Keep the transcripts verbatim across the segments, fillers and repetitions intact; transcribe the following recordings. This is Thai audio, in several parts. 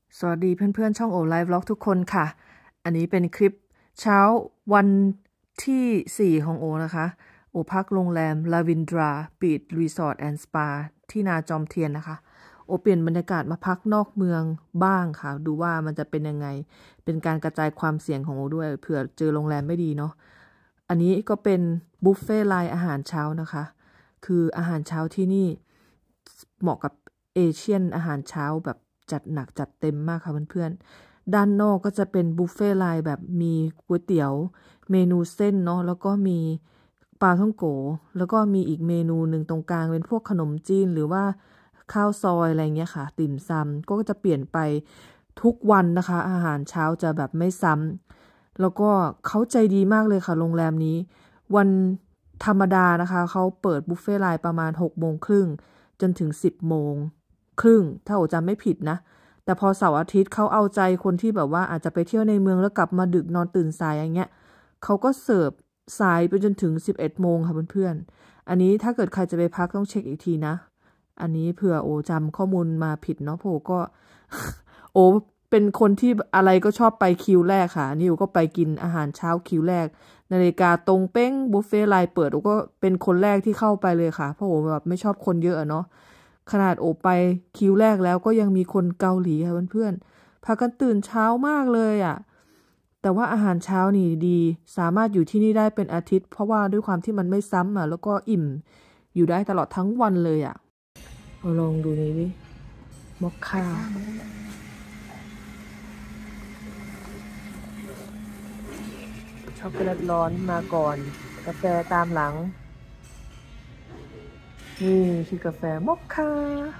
สวัสดีเพื่อนๆช่องโอไลฟ์วล็อกทุกคนค่ะอันนี้เป็นคลิปเช้าวันที่สี่ของโอนะคะโอพักโรงแรมลาวินดราบีชรีสอร์ทแอนด์สปาที่นาจอมเทียนนะคะโอเปลี่ยนบรรยากาศมาพักนอกเมืองบ้างค่ะดูว่ามันจะเป็นยังไงเป็นการกระจายความเสี่ยงของโอด้วยเผื่อเจอโรงแรมไม่ดีเนาะอันนี้ก็เป็นบุฟเฟ่ต์ไลน์อาหารเช้านะคะคืออาหารเช้าที่นี่เหมาะกับเอเชียนอาหารเช้าแบบจัดหนักจัดเต็มมากค่ะเพื่อนๆด้านนอกก็จะเป็นบุฟเฟ่ต์ไลน์แบบมีก๋วยเตี๋ยวเมนูเส้นเนาะแล้วก็มีปลาท่องโกแล้วก็มีอีกเมนูหนึ่งตรงกลางเป็นพวกขนมจีนหรือว่าข้าวซอยอะไรเงี้ยค่ะติ่มซำก็จะเปลี่ยนไปทุกวันนะคะอาหารเช้าจะแบบไม่ซ้ำแล้วก็เขาใจดีมากเลยค่ะโรงแรมนี้วันธรรมดานะคะเขาเปิดบุฟเฟ่ต์ไลน์ประมาณหกโมงครึ่งจนถึงสิบโมงครึ่งถ้าโอจำไม่ผิดนะแต่พอเสาร์อาทิตย์เขาเอาใจคนที่แบบว่าอาจจะไปเที่ยวในเมืองแล้วกลับมาดึกนอนตื่นสายอย่างเงี้ยเขาก็เสิร์ฟสายไปจนถึงสิบเอ็ดโมงค่ะเพื่อนๆอันนี้ถ้าเกิดใครจะไปพักต้องเช็คอีกทีนะอันนี้เผื่อโอจำข้อมูลมาผิดเนาะโผก็ โอเป็นคนที่อะไรก็ชอบไปคิวแรกค่ะนี่โอก็ไปกินอาหารเช้าคิวแรกนาฬิกาตรงเป้งบุฟเฟ่ต์ไลน์เปิดโอก็เป็นคนแรกที่เข้าไปเลยค่ะเพราะโอแบบไม่ชอบคนเยอะเนาะขนาดโอไปคิวแรกแล้วก็ยังมีคนเกาหลีค่ะเพื่อนๆพากันตื่นเช้ามากเลยอ่ะแต่ว่าอาหารเช้านี่ดีสามารถอยู่ที่นี่ได้เป็นอาทิตย์เพราะว่าด้วยความที่มันไม่ซ้ำอ่ะแล้วก็อิ่มอยู่ได้ตลอดทั้งวันเลยอ่ะเราลองดูนี่ดิมอคค่าช็อกโกแลตร้อนมาก่อนกาแฟตามหลังนี่คือกาแฟมอคค่า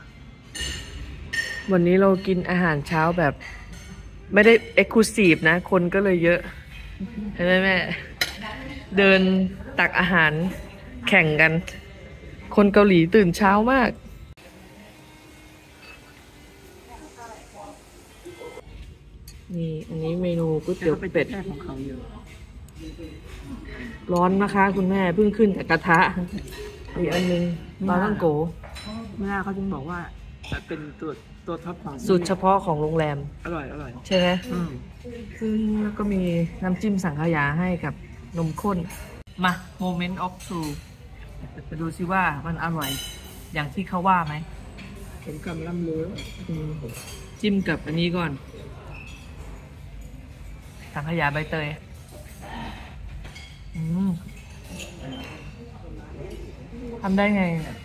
วันนี้เรากินอาหารเช้าแบบไม่ได้เอ็กซ์คลูซีฟนะคนก็เลยเยอะเห็นไหมแม่เดินตักอาหารแข่งกันคนเกาหลีตื่นเช้ามากนี่อันนี้เมนูก๋วยเตี๋ยวเป็ดของเขาเยอะร้อนนะคะคุณแม่เพิ่งขึ้นจากกระทะอีกอันนึงปลาท่องโกเมื่อเขาจึงบอกว่าเป็นตัวตัวท็อปของสูตรเฉพาะของโรงแรมอร่อยอร่อยใช่ไหมอืมซึ่งแล้วก็มีน้ำจิ้มสังขยาให้กับนมข้นมา moment of truth จะดูซิว่ามันอร่อยอย่างที่เขาว่าไหมผมกำลังเลือจิ้มกับอันนี้ก่อนสังขยาใบเตยอืมทำได้ไง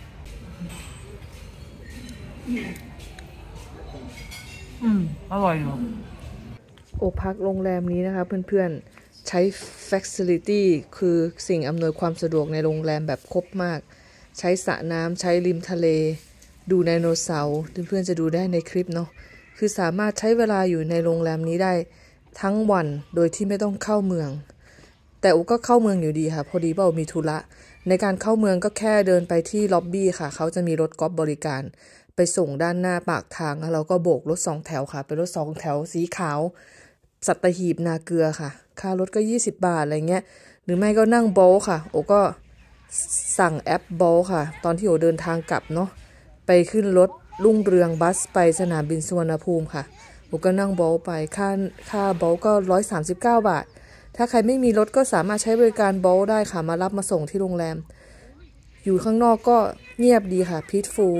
อืมอร่อยอยู่โอพักโรงแรมนี้นะคะเพื่อนๆใช้ facility คือสิ่งอำนวยความสะดวกในโรงแรมแบบครบมากใช้สระน้ำใช้ริมทะเลดูไดโนเสาร์เพื่อนๆจะดูได้ในคลิปเนาะคือสามารถใช้เวลาอยู่ในโรงแรมนี้ได้ทั้งวันโดยที่ไม่ต้องเข้าเมืองแต่โอก็เข้าเมืองอยู่ดีค่ะพอดีว่าโอมีธุระในการเข้าเมืองก็แค่เดินไปที่ล็อบบี้ค่ะเขาจะมีรถกอล์ฟบริการไปส่งด้านหน้าปากทางแล้วเราก็โบกรถสองแถวค่ะเป็นรถสองแถวสีขาวสัตหีบนาเกลือค่ะค่ารถก็ยี่สิบบาทอะไรเงี้ยหรือไม่ก็นั่งโบลค่ะโอก็สั่งแอปโบลค่ะตอนที่โอเดินทางกลับเนาะไปขึ้นรถรุ่งเรืองบัสไปสนามบินสุวรรณภูมิค่ะโอก็นั่งโบลไปค่าค่าโบลก็ร้อยสามสิบเก้าบาทถ้าใครไม่มีรถก็สามารถใช้บริการโบลได้ค่ะมารับมาส่งที่โรงแรมอยู่ข้างนอกก็เงียบดีค่ะพีทฟูล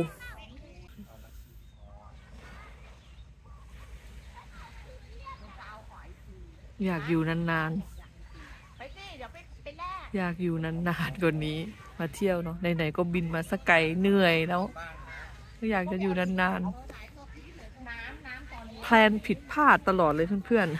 อยากอยู่นานๆอยากอยู่นานๆกว่านี้มาเที่ยวเนาะไหนๆก็บินมาสักไกลเหนื่อยแล้วก็อยากจะอยู่นานๆแพลนผิดพลาดตลอดเลยเพื่อน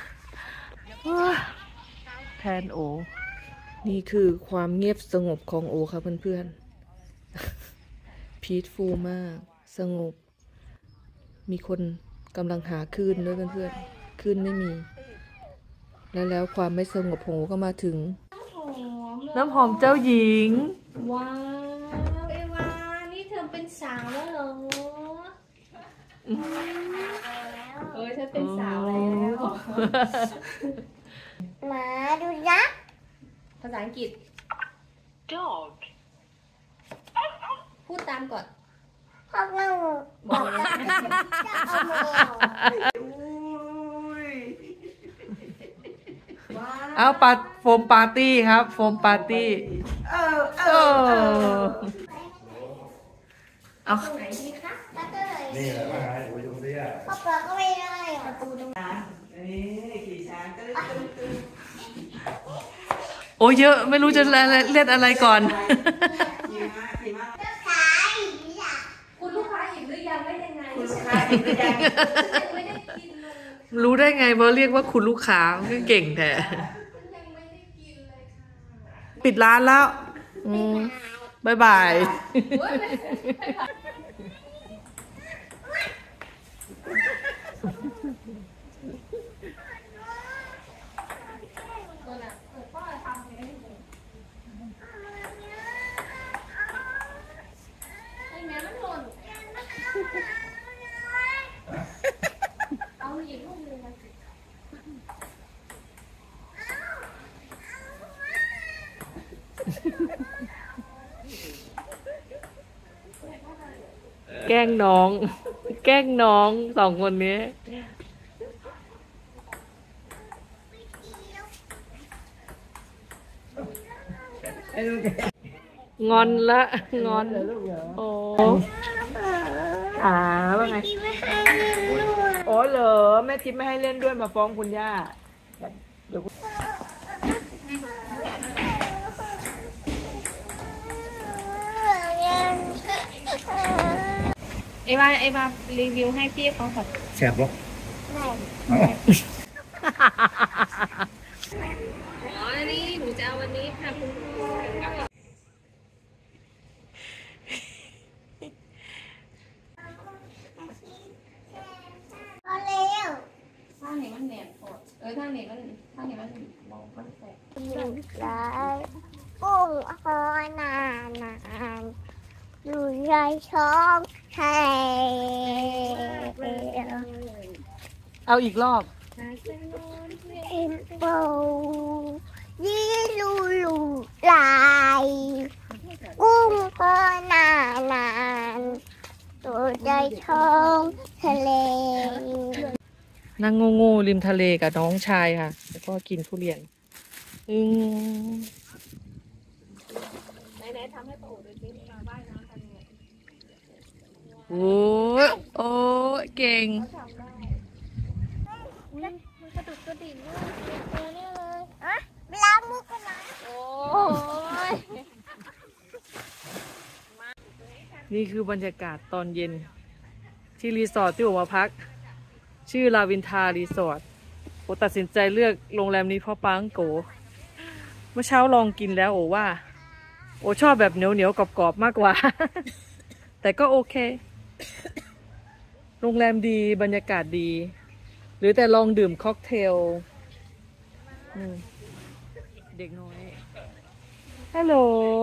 ๆแพลนโอนี่คือความเงียบสงบของโอค่ะเพื่อนๆพีทฟูลมากสงบมีคนกำลังหาคลื่นด้วยเพื่อนๆคลื่นไม่มีแล้วแล้วความไม่สงบของโอก็มาถึงน้ำหอมเจ้าหญิงว้าวเอวานี่เธอเป็นสาวแล้วเหรอเออฉันเป็นสาวแล้วหมาดูยักษ์ภาษาอังกฤษ dog พูดตามก่อนพ่อเงาบอกแล้วจะเอามือเอาปาโฟมปาร์ตี้ครับโฟมปาร์ตี้เออเออเอานี่แหละมาหาอยู่ตรงนี้พ่อเปิดก็ไม่ได้ประตูตรงนั้นนี่ขี่ช้างก็เลยโอ้เยอะไม่รู้จะเล่นอะไรก่อนคุณลูกค้าอิ่มหรือยังไม่ยังไงคุณลูกค้าอิ่มหรือยังไม่ได้กินเลยรู้ได้ไงเพราะเรียกว่าคุณลูกค้าก็เก่งแท้ปิดร้านแล้วบายบายแกล้งน้องแกล้งน้องสองคนนี้งอนละงอนโอ้อ่าว่าไงโอ้เหรอแม่ทิพย์ไม่ให้เล่นด้วยมาฟ้องคุณย่าเอวาเอวารีวิวให้พี่เขาค่ะแซ่บหรออ๋อนี่หนูจะเอาวันนี้ค่ะคุณพอแล้วถ้าไหนมันแหนบปดเออถ้าไหนมันถ้าไหนมันมองมันแสบลูกชายกุ้งหอยนานนานดูยายช่องไทยเอาอีกรอบเอ็นโบยี่ลูลูลายกุ้งหอยนานนานดูยายช่องทะเลนั่งโง่ๆริมทะเลกับน้องชายค่ะแล้วก็กินทุเรียนอืมไหนๆทำให้ป้าโอ๋ดูสิมาว่ายน้ำกันเนี่ยโอ้ยโอ้ยเก่งมันกระดุกกระดิ่งด้วยตัวนี้เลยอะล้างมือกันนะโอ้ยนี่คือบรรยากาศตอนเย็นที่รีสอร์ทที่ผมมาพักชื่อลาวินทารีสอร์ทโอตัดสินใจเลือกโรงแรมนี้เพราะปังโกเมื่อเช้าลองกินแล้วโอว่าโอชอบแบบเหนียวเหนียวกรอบกรอบมากกว่า แต่ก็โอเคโรงแรมดีบรรยากาศดีหรือแต่ลองดื่มค็อกเทลเด็กน้อยฮัลโหล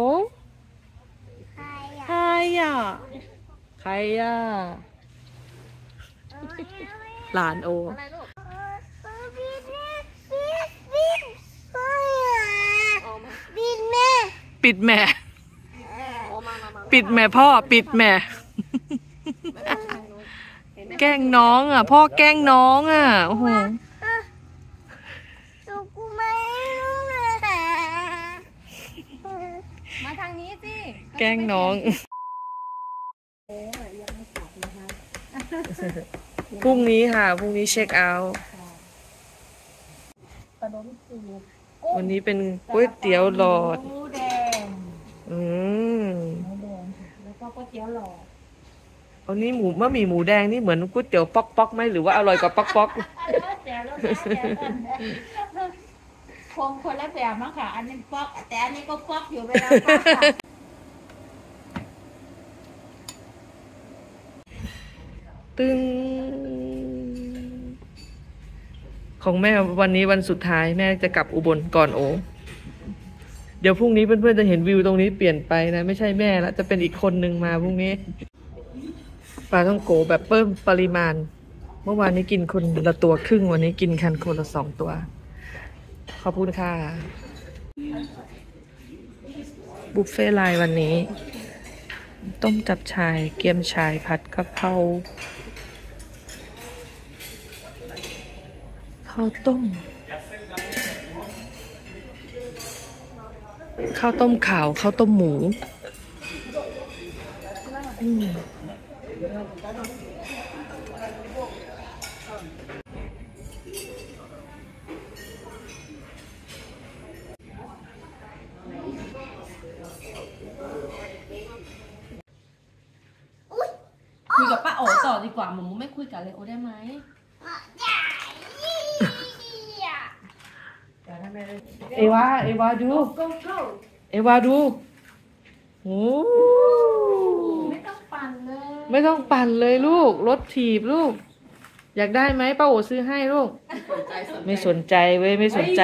ใครอ่ะใครอ่ะหลานโอปิดแม่ปิดแม่พ่อปิดแม่แกล้งน้องอ่ะพ่อแกล้งน้องอ่ะโอ้โหมาทางนี้สิแกล้งน้องพรุ่งนี้ค่ะพรุ่งนี้เช็คเอาท์วันนี้เป็นก๋วยเตี๋ยวหลอดอืมแล้วก็ก๋วยเตี๋ยวหลอดเอานี้หมูมะหมี่หมูแดงนี่เหมือนก๋วยเตี๋ยวป๊อกป๊อกไหมหรือว่าอร่อยกว่าป๊อกป๊อกคงคนละแบบมั้งค่ะอันนี้ป๊อกแต่อันนี้ก็ป๊อกอยู่ไปแล้วตึงของแม่วันนี้วันสุดท้ายแม่จะกลับอุบลก่อนโอเดี๋ยวพรุ่งนี้เพื่อนๆจะเห็นวิวตรงนี้เปลี่ยนไปนะไม่ใช่แม่แล้วจะเป็นอีกคนนึงมาพรุ่งนี้ปลาท่องโกแบบเพิ่มปริมาณเมื่อวานนี้กินคนละตัวครึ่งวันนี้กินคันคนละสองตัวขอบคุณค่ะบุฟเฟ่ต์ไลน์วันนี้ต้มจับชายเกี๊ยมชายผัดกะเพราข้าวต้มข้าวต้มขาวข้าวต้มหมูอืมคุยกับป้าโอ๋ต่อดีกว่าหมูไม่คุยกับเลโอได้ไหมเอวาเอวาดูเอวาดูโอ้ไม่ต้องปั่นเลยไม่ต้องปั่นเลยลูกรถถีบลูกอยากได้ไหมป้าโอ๋ซื้อให้ลูกไม่สนใจเว้ยไม่สนใจ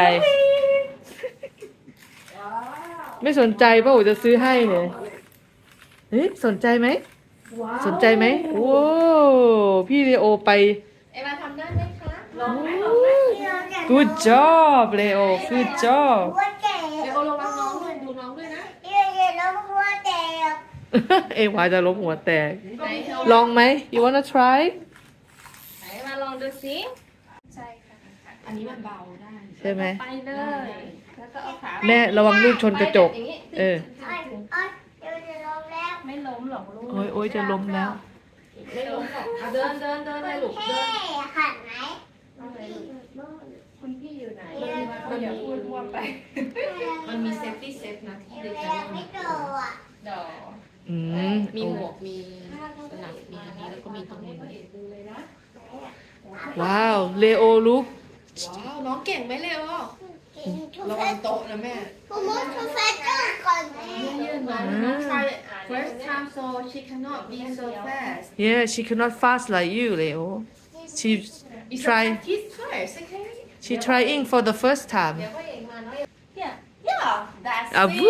ไม่สนใจป้าโอ๋จะซื้อให้เลยเฮ้ยสนใจไหมสนใจไหมโอ้พี่เลโอไปเอวาทำได้ไหมคะลองไหมลองไหม Good job เลโอ Good job เลโอระวังน้องด้วยดูน้องด้วยนะเอวาจะล้มหัวแตกลองไหม You wanna try ไหนมาลองดูสิใช่ค่ะอันนี้มันเบาได้ใช่ไหมไปเลยแล้วก็เอาขาแม่ระวังลูกชนกระจกเออไม่ล้มหรอกลูกโอ้ยโอ้ยจะล้มแล้วไม่ล้มหรอกเดินเดินเดินเลยลูกเดินขัดไหมคุณพี่อยู่ไหนเราอย่าพูดว่าไปมันมีเซฟตี้เซฟนะที่เด็กจะไม่โดดดออืมมีหมวกมีสนับมีอันนี้แล้วก็มีตรงนี้ว้าวเลโอลูกว้าวน้องเก่งไหมเลโอระวังโต๊ะนะแม่ผมว่าทุกแฟชั่นก่อนยืนมาน้องชาย first time so she cannot be so fast Yeah she cannot fast like you Leo she try she trying for the first time เดี๋ยวก็เองมาเนาะ Yeah yeah that's ah it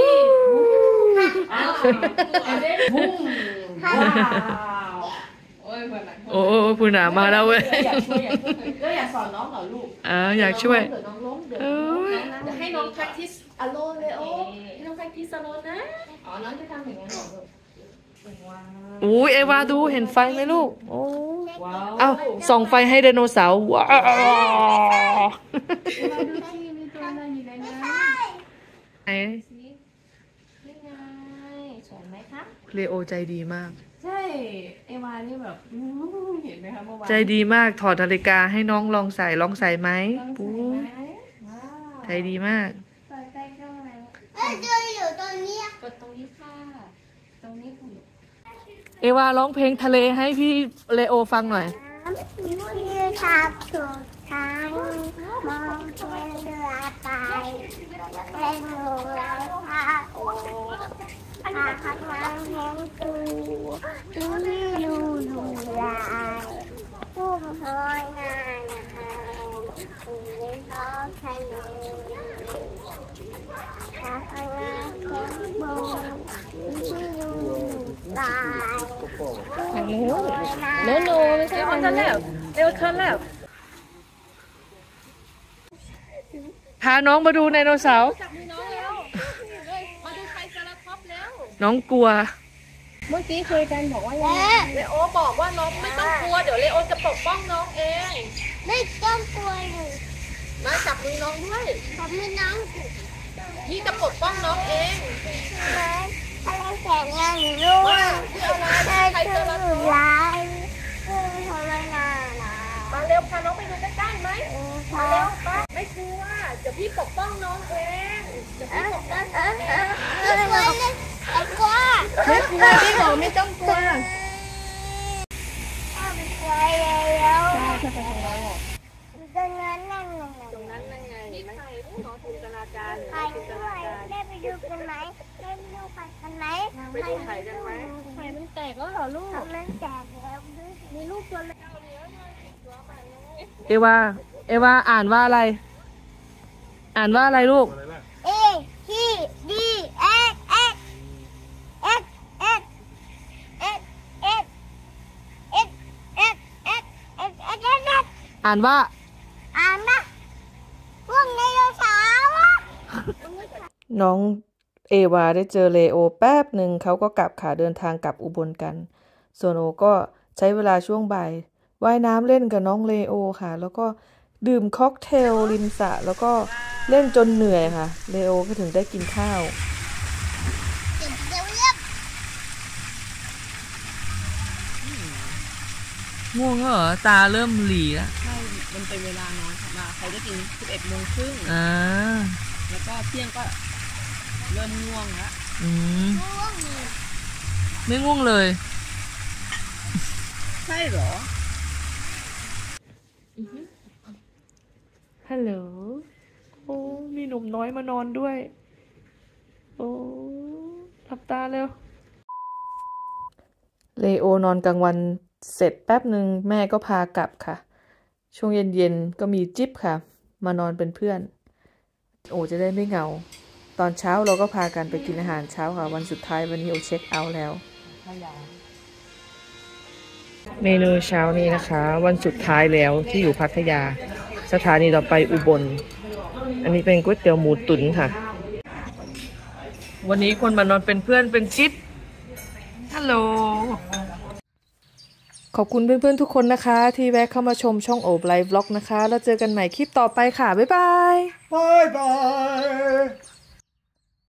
and then boom wow โอ้ยคนไหนโอ้คุณหนามาแล้วเว้ยอยากช่วยอยากช่วยก็อยากสอนน้องเหรอลูกอ่าอยากช่วยเดี๋ยวน้องล้มเดี๋ยวให้น้อง practice alone เลยโอ้ให้น้อง practice alone นะอ๋อน้องจะทำอย่างนั้นเหรอลูกโอ้ยเอวาดูเห็นไฟไหมลูกโอ้เอ้าส่องไฟให้ไดโนเสาร์ว้าวดูสิมีตัวอะไรอยู่ในนั้นไหนนี่ไงสวยไหมคะเลโอใจดีมากใช่เอวานี่แบบเห็นไหมคะเมื่อวานใจดีมากถอดนาฬิกาให้น้องลองใส่ลองใส่ไหมปูใจดีมากใส่ใจก็อะไรเออจะอยู่ตรงนี้กดตรงนี้ค่ะตรงนี้คุณเอวาร้องเพลงทะเลให้พี่เลโอฟังหน่อยยืนทับถูกทางมองเห็นเรือไปเล่นหนูเราพาโอพาขับมาเห็นตูดูนี่ดูดูลายผู้คอยงานนะคะคุณเขาใช้หนูพาขับมาเห็นบูที่ดูลายทางนู้นโน้โน้ไม่ใช่ทางนี้เร็วขึ้นแล้วพาน้องมาดูไดโนเสาร์จับมือน้องแล้วมาดูไทรเซราทอปส์แล้วน้องกลัวเมื่อกี้คุยกันบอกว่าเลโอบอกว่าน้องไม่ต้องกลัวเดี๋ยวเลโอจะปกป้องน้องเองไม่ต้องกลัวหนูมาจับมือน้องด้วยจับมือน้องพี่จะปกป้องน้องเองอะไรแข็งงานหนูรู้ว่าใครจะรู้ร้ายทำไมนานมาเร็วพาน้องไปดูใกล้ๆไหมมาเร็วป้าไม่กลัวเดี๋ยวพี่ปกป้องน้องเองเดี๋ยวพี่ปกป้องน้องเองไม่กลัวไม่กลัวไม่กลัวพี่หนูไม่ต้องกลัวไม่กลัวแล้วตรงนั้นนั่นไงตรงนั้นนั่นไงนี่ใครน้องจินตนาการใครด้วยได้ไปดูกันไหมได้ไปดูกันไหมไปดูไข่กันไหมไข่มันแตกแล้วเหรอลูกมันแตกแล้วมีลูกตัวเล็กเอวาเอวาอ่านว่าอะไรอ่านว่าอะไรลูก A T D X X X X X X X X X X X อ่านว่าอ่านว่าพวกไดโนเสาร์น้องเอวาได้เจอเลโอแป๊บหนึ่งเขาก็กลับขาเดินทางกลับอุบลกันส่วนโอก็ใช้เวลาช่วงบ่ายว่ายน้ำเล่นกับน้องเลโอค่ะแล้วก็ดื่มค็อกเทลริมสระแล้วก็เล่นจนเหนื่อยค่ะเลโอก็ถึงได้กินข้าวง่วงเหรอตาเริ่มหลีแล้วใช่มันเป็นเวลานอนค่ะมาใครจะกินสิบเอ็ดโมงครึ่งอ่าแล้วก็เที่ยงก็เริ่มง่วงแล้วอืมไม่ง่วงเลยใช่เหรอฮัลโหลโอ้มีหนุ่มน้อยมานอนด้วยโอ้หลับตาเร็วเลโอนอนกลางวันเสร็จแป๊บหนึ่งแม่ก็พากลับค่ะช่วงเย็นๆก็มีจิ๊บค่ะมานอนเป็นเพื่อนโอจะได้ไม่เหงาตอนเช้าเราก็พากันไปกินอาหารเช้าค่ะวันสุดท้ายวันนี้โอเช็คเอาท์แล้วเมนูเช้านี้นะคะวันสุดท้ายแล้วที่อยู่พัทยาสถานีต่อไปอุบลอันนี้เป็นก๋วยเตี๋ยวหมูตุ๋นค่ะวันนี้คนมานอนเป็นเพื่อนเป็นจิ๊บฮัลโหลขอบคุณเพื่อนๆทุกคนนะคะที่แวะเข้ามาชมช่องโอบไลฟ์บล็อกนะคะแล้วเจอกันใหม่คลิปต่อไปค่ะบ๊ายบายบ๊ายบาย